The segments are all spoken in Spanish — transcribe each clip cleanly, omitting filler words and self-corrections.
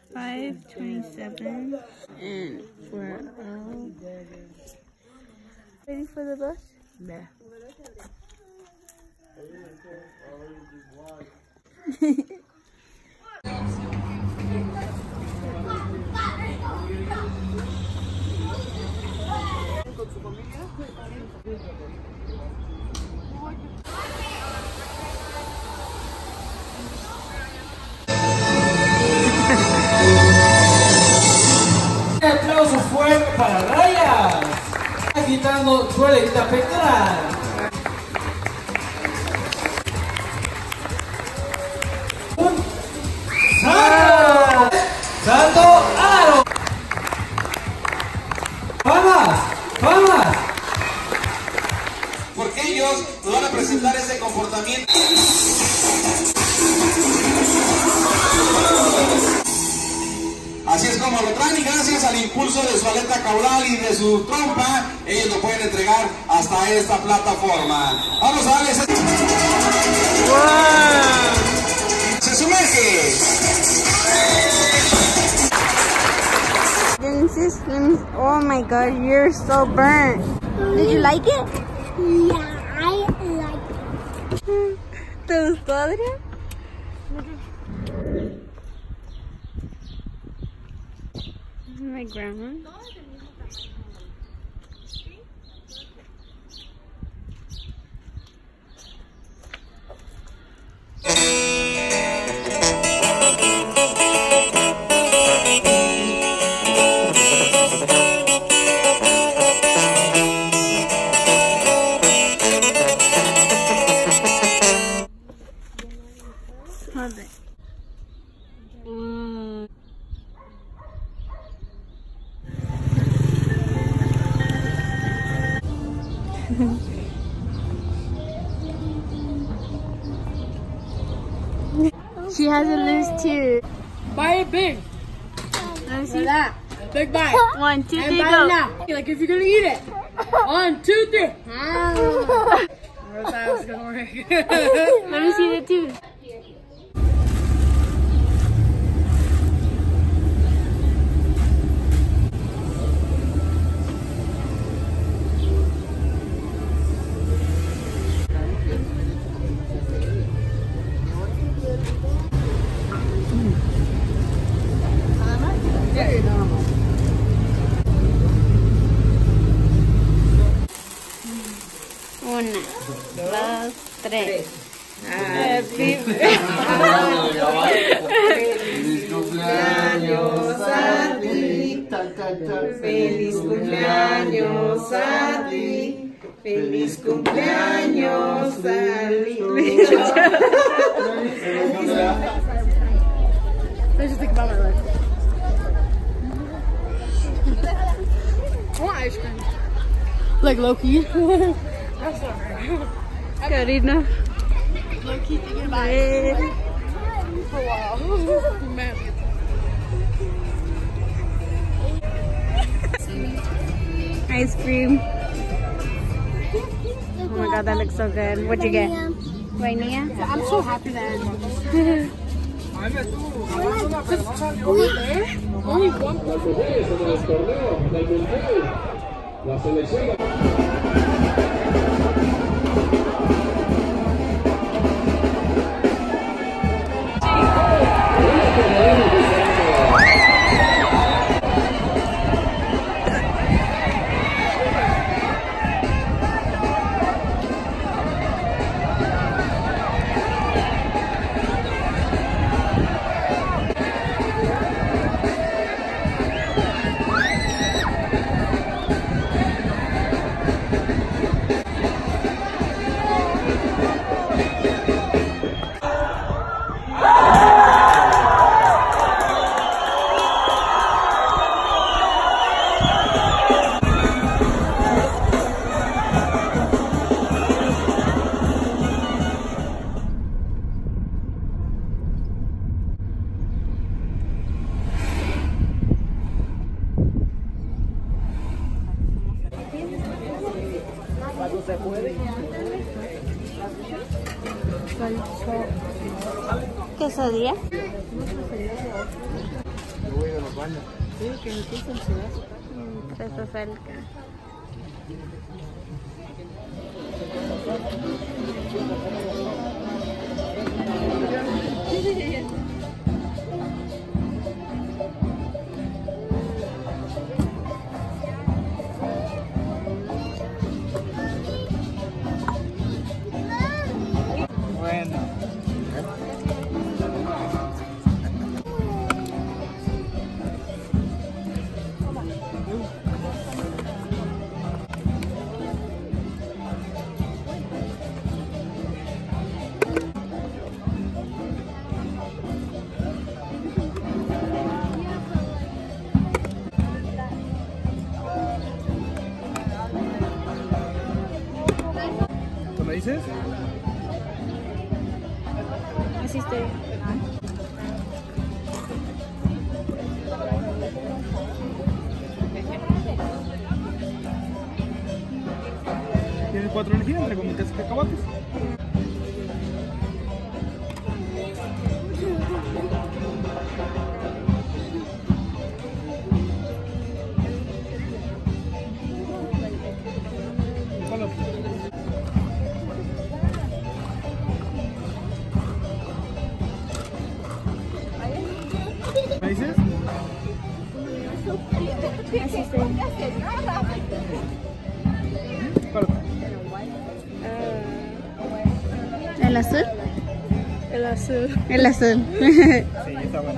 5:27, and we're out. Ready for the bus? Yeah. Un aplauso fuerte para Rayas, agitando su alerta pectoral. ¡Salto aro! ¡Vamos! ¡Vamos! Porque ellos nos van a presentar ese comportamiento. Así es como lo traen, y gracias al impulso de su aleta caudal y de su trompa, ellos lo pueden entregar hasta esta plataforma. Vamos a darles. ¡Wow! Se sumerge. Oh my god, you're so burnt. Did you like it? Yeah, I like it. ¿Te gustó, Adrián? My grandma. She has a loose too. Buy it big. Let me see that. Big bite. 1, 2, 3, And buy go. it now. Like if you're gonna eat it. 1, 2, 3. I thought that was gonna work. Let me see the tooth. Una, dos, tres. Happy Feliz cumpleaños a ti. Feliz cumpleaños a ti. Feliz cumpleaños a ti. Let's just think about my life. I want ice cream. Like Loki. That's not right. Karina. Loki thinking about it for a while. Man. Ice cream. Oh my god, that looks so good. What'd you get? Vainilla? I'm so happy that I over there, only one ¿Quesadilla? baño. Sí, que me quiso enseñar. Está cerca. Bueno. ¿Tú me dices? Así estoy. Tienes 4 elegidas entre gomitas y cacahuates. ¿Cuál otro? ¿Me dices? ¿Cuál otro? ¿El azul? El azul. El azul. Sí, está bueno.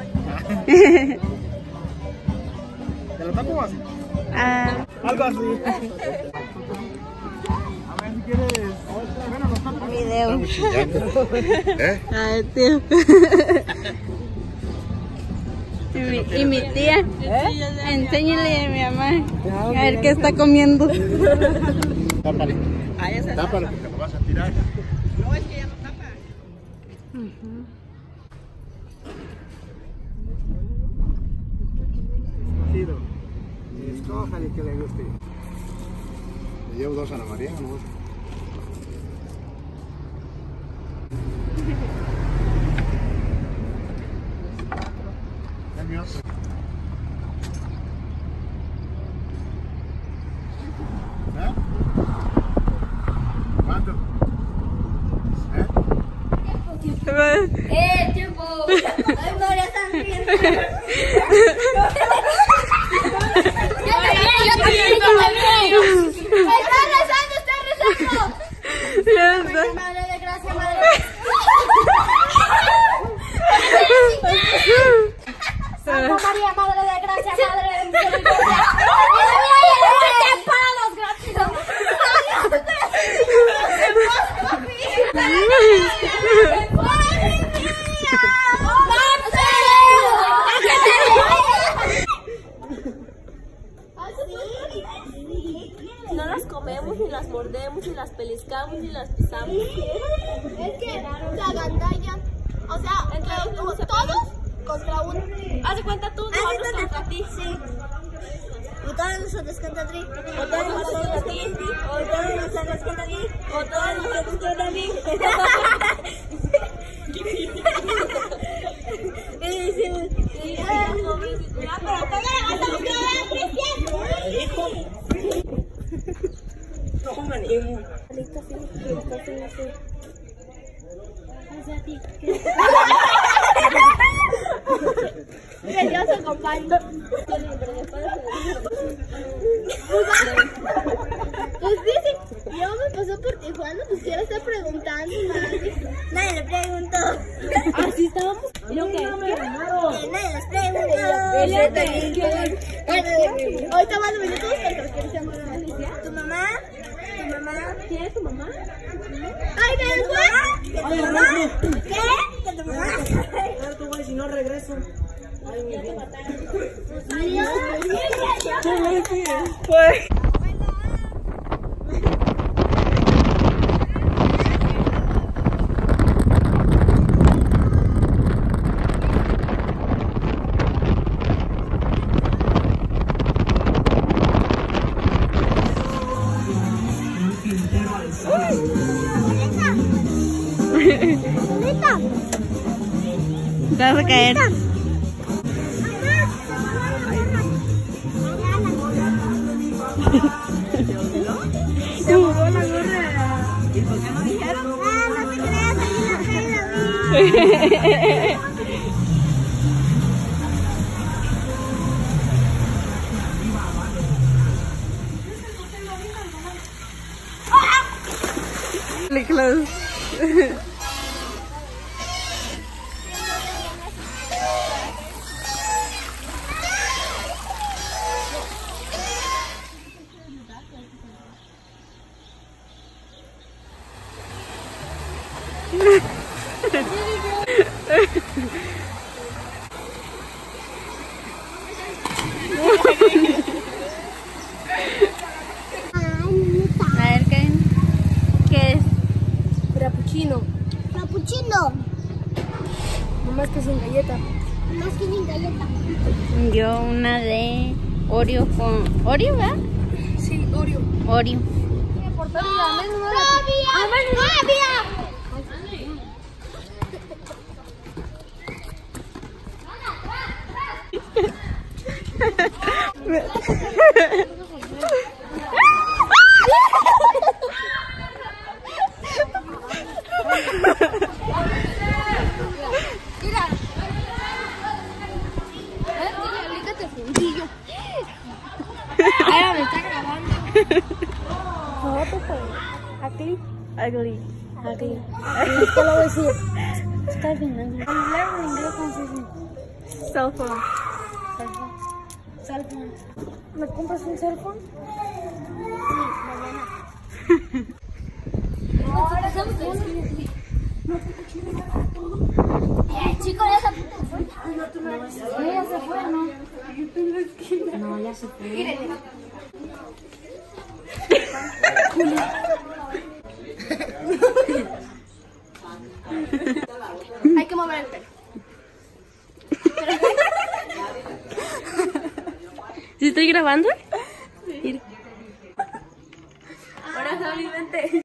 ¿Te lo tapo o así? Ah, Algo así. A ver si quieres. Bueno, los tapo. video. ¿Eh? A ver, tío. Y mi tía. Enséñale a mi mamá. A ver qué está comiendo. Tápale. Tápale porque lo vas a tirar. Tiro. Escoja el que le guste. Le llevo 2 a Ana María, ¿no? Dame otro. ¿Eh? ¿Cuánto? ¿Eh? Tiempo. Ay, María, están riendo. Yo también. Está rezando. Madre de gracia, madre. Santa María, madre de gracia, madre de misericordia. No las comemos, ni las mordemos, ni las pellizcamos, ni las pisamos. Es que la gandalla, o sea, entre todos contra uno. Haz de cuenta tú, nosotros contra ti. Sí. Y todos nosotros contra ti. O todos nosotros contra ti. O todos nosotros contra ti. O todos nosotros contra ti. Yo soy compañero. Pues dice, yo me pasó por Tijuana, pues quiero estar preguntando. Nadie le preguntó. Así estábamos. ¿Y lo que? Nadie les preguntó. Ahorita más minutos porque quiero ser más. ¿Tu mamá? ¿Tu mamá? ¿Quién es tu mamá? ¡Ay, ¿qué? ¿Que tu mamá? ¿Qué? ¿Que tu mamá? Pero tú, güey, si no regreso. Ay, mi vida. Adiós. Pues. Te vas a caer. Se mudó la gorra. ¿Y por qué no dijeron? No te creas, aquí la pena. Really close. A ver, ¿qué es? Frappuccino. Frappuccino. No más que sin galleta. Más que sin galleta. Yo una de Oreo con... ¿Oreo, verdad? Sí, Oreo. Oreo. Ah, me está grabando. Ugly. Ugly. Ugly. ¿Qué lo voy a decir? Está bien. Hablar en inglés con Cell phone. cell phone. ¿Me compras un cell phone? Chicos, ya se fue. Ya se fue, ¿no? No, ya se fue. Hay que mover el pelo. ¿Sí estoy grabando? Ahora solamente.